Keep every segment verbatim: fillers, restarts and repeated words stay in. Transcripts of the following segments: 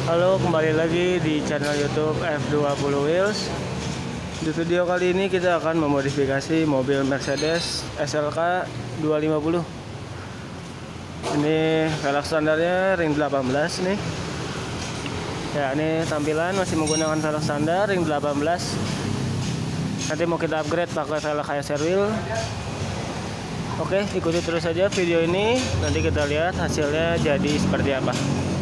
Halo, kembali lagi di channel YouTube F dua puluh Wheels. Di video kali ini kita akan memodifikasi mobil Mercedes S L K dua lima nol. Ini velg standarnya ring delapan belas nih. Ya, ini tampilan masih menggunakan velg standar ring delapan belas. Nanti mau kita upgrade pakai velg H S R wheel. Oke, ikuti terus saja video ini. Nanti kita lihat hasilnya jadi seperti apa.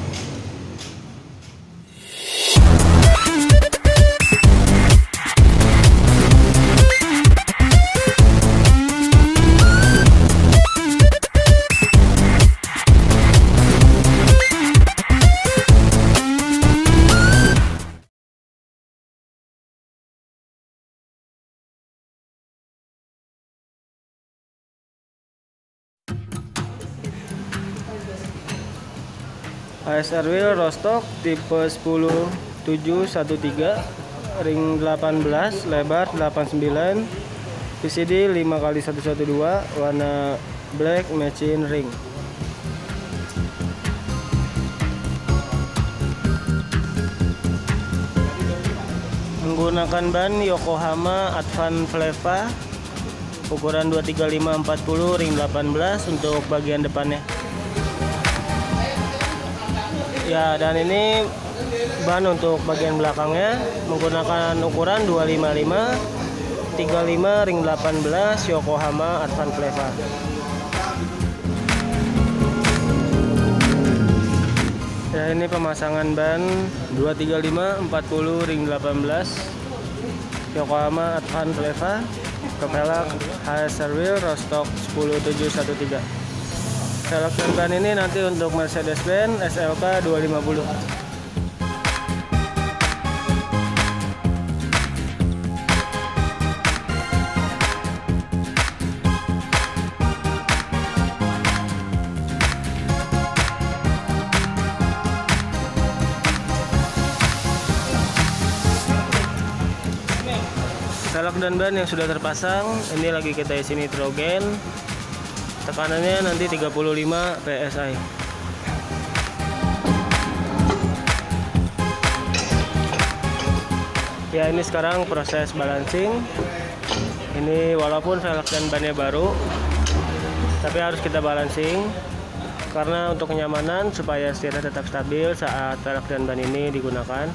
H S R wheel Rostock tipe sepuluh tujuh satu tiga, ring delapan belas, lebar delapan puluh sembilan, V C D lima kali satu satu dua, warna black matching ring. Menggunakan ban Yokohama Advan Fleva ukuran dua tiga lima empat puluh ring delapan belas untuk bagian depannya. Ya, dan ini ban untuk bagian belakangnya menggunakan ukuran dua lima lima tiga lima ring delapan belas Yokohama Advan Fleva. Ya, ini pemasangan ban dua tiga lima empat puluh ring delapan belas Yokohama Advan Fleva ke velg H S R wheel Rostock sepuluh tujuh satu tiga. Velg dan ban ini nanti untuk Mercedes-Benz S L K dua lima nol. Velg dan ban yang sudah terpasang, ini lagi kita isi nitrogen. Tekanannya nanti tiga puluh lima P S I. Ya, ini sekarang proses balancing. Ini walaupun velg dan bannya baru, tapi harus kita balancing karena untuk kenyamanan supaya setirnya tetap stabil saat velg dan ban ini digunakan.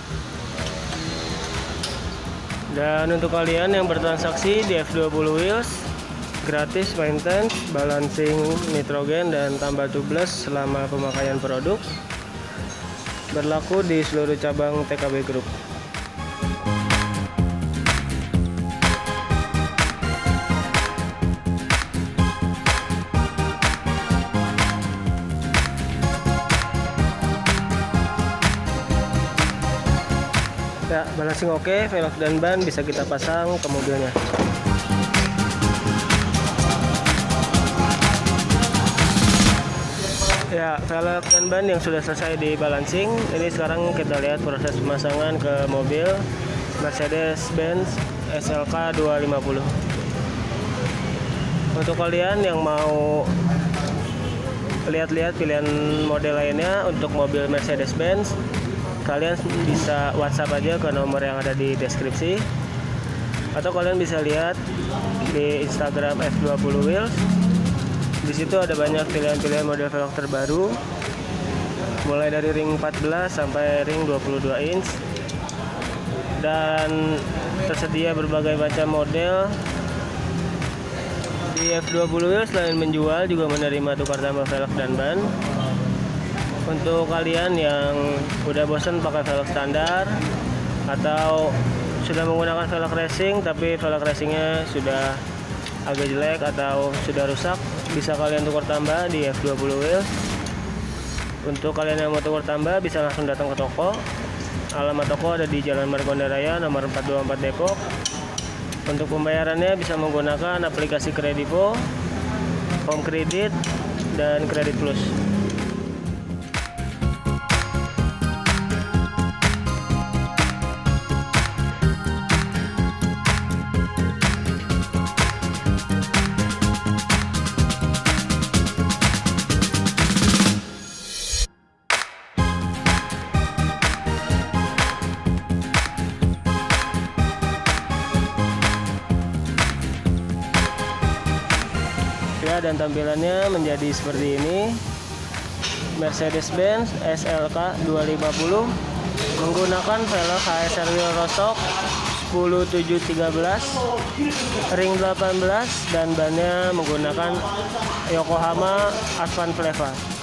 Dan untuk kalian yang bertransaksi di F dua puluh Wheels, gratis maintenance, balancing nitrogen dan tambal tubeless selama pemakaian produk. Berlaku di seluruh cabang T K B Group. Ya, balancing oke, velg dan ban bisa kita pasang ke mobilnya. Ya, velg dan ban yang sudah selesai di balancing. Ini sekarang kita lihat proses pemasangan ke mobil Mercedes-Benz S L K dua lima nol. Untuk kalian yang mau lihat-lihat pilihan model lainnya untuk mobil Mercedes-Benz, kalian bisa WhatsApp aja ke nomor yang ada di deskripsi, atau kalian bisa lihat di Instagram F dua puluh Wheels. Di situ ada banyak pilihan-pilihan model velg terbaru, mulai dari ring empat belas sampai ring dua puluh dua inch, dan tersedia berbagai macam model. Di F dua puluh Wheels selain menjual juga menerima tukar tambah velg dan ban. Untuk kalian yang udah bosan pakai velg standar atau sudah menggunakan velg racing tapi velg racingnya sudah agak jelek atau sudah rusak, bisa kalian tukar tambah di F dua puluh Wheels. Untuk kalian yang mau tukar tambah bisa langsung datang ke toko. Alamat toko ada di Jalan Margonda Raya nomor empat dua empat Depok. Untuk pembayarannya bisa menggunakan aplikasi Kredivo, Home Credit, dan Kredit Plus. dan tampilannya menjadi seperti ini. Mercedes-Benz S L K dua lima nol menggunakan velg H S R wheel Rostock sepuluh tujuh tiga belas ring delapan belas dan bannya menggunakan Yokohama Advan Fleva.